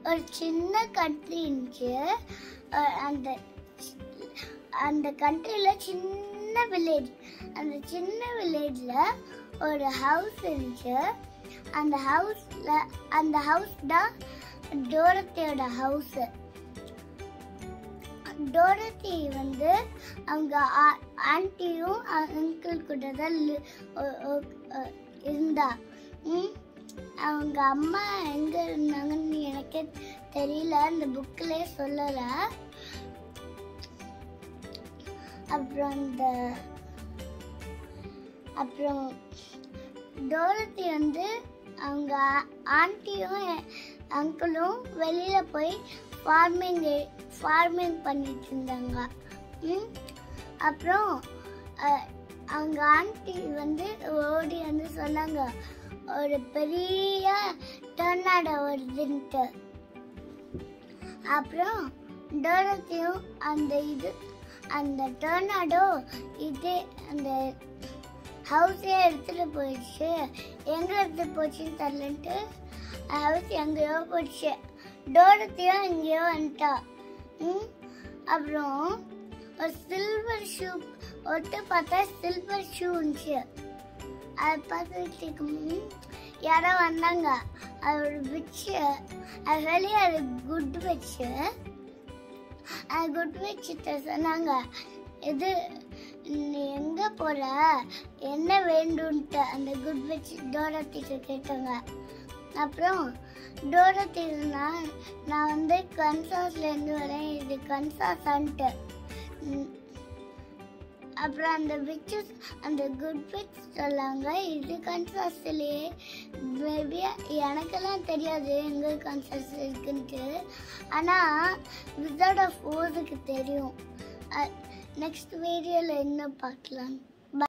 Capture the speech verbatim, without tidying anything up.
ஒரு சின்ன கண்ட்ரி இருந்துச்சு. அந்த அந்த கண்ட்ரியில சின்ன வில்லேஜ். அந்த சின்ன வில்லேஜ்ல ஒரு ஹவுஸ் இருந்துச்சு. அந்த ஹவுஸ்ல அந்த ஹவுஸ் தான் டோரத்தியோட ஹவுஸ். டோரத்தி வந்து அவங்க ஆண்டியும் அங்கிள் கூட தான் இருந்தா. அவங்க அம்மா எங்க இருந்தாங்கன்னு எனக்கே தெரியல, அந்த புக்லயே சொல்லல. அப்புறம் அந்த அப்புறம் டோரத்தி வந்து அவங்க ஆண்டியும் அங்கிளும் வெளியில போய் ஃபார்மிங் ஃபார்மிங் பண்ணிட்டு இருந்தாங்க. அப்புறம் அவங்க ஆண்டி வந்து ஓடி வந்து சொன்னாங்க, ஒரு பெரிய டொர்னாடோ வருதுன்ட்டு. அப்புறம் டோரத்தியும் அந்த இது அந்த டொர்னாடோ இதே அந்த ஹவுஸே எடுத்துட்டு போயிடுச்சு. எங்க எடுத்து போச்சுன்னு தெரியலன்ட்டு ஹவுஸ் எங்கேயோ போயிடுச்சு. டோரத்தியும் எங்கேயோ வந்துட்டா. அப்புறம் ஒரு சில்வர் ஷூ ஒட்டு பார்த்தா சில்வர் ஷூ இருந்துச்சு. அதை பார்த்துட்டு யாரோ வந்தாங்க. அது வச்சு அது வெளியே அது குட் வச்சு அது குட் வச்சுட்டு சொன்னாங்க, இது நீ எங்க போற, என்ன வேண்டும்ட்டு அந்த குட் வச்சு டோரத்திட்ட கேட்டாங்க. அப்புறம் டோரத்தி நான் வந்து கன்சாஸ்ல இருந்து வரேன், இது கன்சாஸான்ட்டு. அப்புறம் அந்த விச்சஸ் அந்த குட் விச் சொல்லாங்க, இது கன்சாஸ்லயே. மேபி எனக்கெல்லாம் தெரியாது எங்க கன்சாஸ் இருக்குன்ட்டு. ஆனா விசார்ட் ஆஃப் ஓஸுக்கு தெரியும். நெக்ஸ்ட் வீடியோல என்ன பார்க்கலாம்.